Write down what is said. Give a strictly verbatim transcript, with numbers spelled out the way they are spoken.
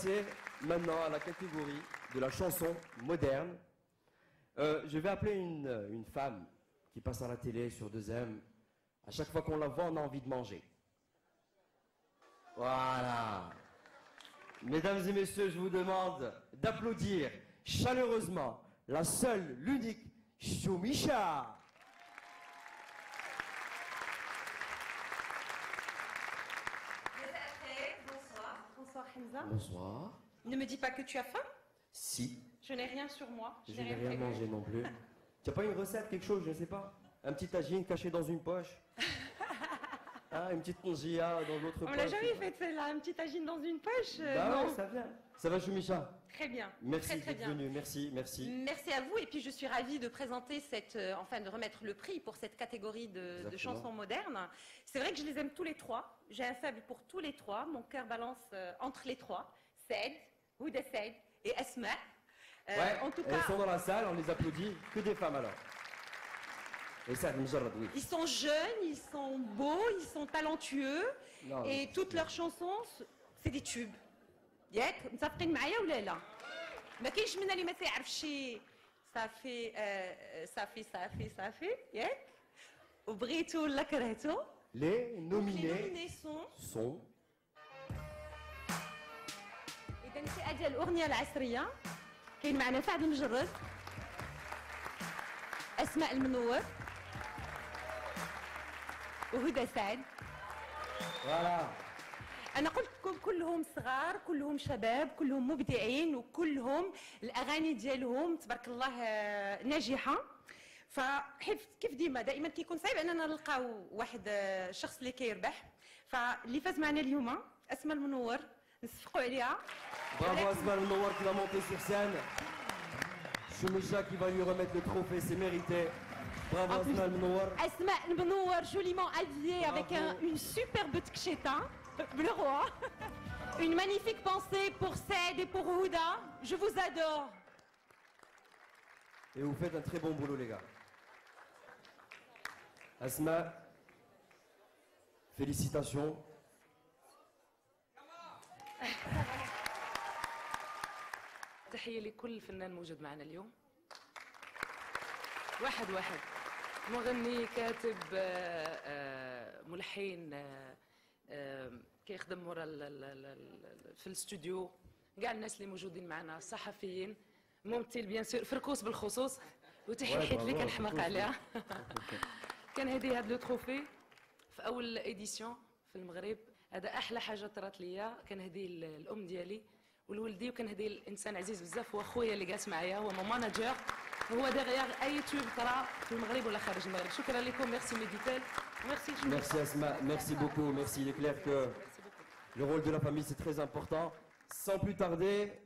passer maintenant à la catégorie de la chanson moderne. Euh, je vais appeler une, une femme qui passe à la télé sur deux M. À chaque fois qu'on la voit, on a envie de manger. Voilà. Mesdames et messieurs, je vous demande d'applaudir chaleureusement la seule, l'unique Choumicha. Bonsoir. Bonsoir Hamza. Bonsoir. Ne me dis pas que tu as faim. Si. Je n'ai rien sur moi. Je n'ai rien mangé non plus. Tu n'as pas une recette, quelque chose, je ne sais pas? Un petit tagine caché dans une poche? Ah, une petite tongia dans l'autre poche? On l'a jamais fait celle-là, un petit tagine dans une poche. euh, Bah non. ouais, ça vient. Ça va, Choumicha? Très bien. Merci très, très d'être bien. venu, merci, merci. Merci à vous et puis je suis ravie de présenter cette, euh, enfin de remettre le prix pour cette catégorie de, de Exactement. chansons modernes. C'est vrai que je les aime tous les trois. J'ai un faible pour tous les trois. Mon cœur balance euh, entre les trois. Said, Houda Said et Asma. Euh, Ouais, en tout elles cas, sont dans la salle, on les applaudit. Que des femmes alors. Et ça, Mjarrad, oui. ils sont jeunes, ils sont beaux, ils sont talentueux Non, et mais- toutes leurs chansons, c'est des tubes. ياك متفقين معايا ولا لا؟ ما كاينش منا اللي ما تعرفش صافي صافي صافي صافي ياك وبغيتو ولا كرهتو. Les Les nominés nominés sont sont إذا الفئة ديال الأغنية العصرية كاين معنا سعد المجرد، أسماء المنور وهدى سعد. voilà. أنا قلت لكم كلهم صغار، كلهم شباب، كلهم مبدعين وكلهم الأغاني ديالهم تبارك الله آه، ناجحة. فحيف كيف ديما دائما كيكون صعيب أننا نلقاو واحد آه، الشخص اللي كيربح. فاللي فاز معنا اليوم أسماء المنور نصفقوا عليها. Bravo Asma El Menouar qui va monter sur scène. Choumicha qui va lui remettre le trophée, c'est mérité. Bravo En plus- Asma El Menouar. Asma El Menouar joliment habillée Bravo. avec un- une superbe tcheta, bleu roi. Une magnifique pensée pour Said et pour Houda. Je vous adore. Et vous faites un très bon boulot les gars. Asma, félicitations. تحية لكل فنان موجود معنا اليوم. واحد واحد مغني، كاتب، آه، آه، ملحن، آه، آه، كيخدم مورا ال- ال- ال- في الاستوديو، كاع الناس اللي موجودين معنا، الصحفيين، ممثل بيان سور، فركوس بالخصوص، وتحية Ouais, حيت اللي bravo, كنحماق فركوس. عليها. كان هذه هذا لو تروفي في اول ايديسيون في المغرب. هذا احلى حاجه طرات ليا، كان هذه ال- الام ديالي والولدي، وكان هذه الانسان عزيز بزاف، هو خويا اللي جالس معايا، هو مون ماناجور، هو ديغيغ اي توب طرا في المغرب ولا خارج المغرب. شكرا لكم، ميرسي ميديتال، ميرسي. Merci Asma, merci beaucoup, merci. Il est clair que le rôle de la famille c'est très important. Sans plus tarder,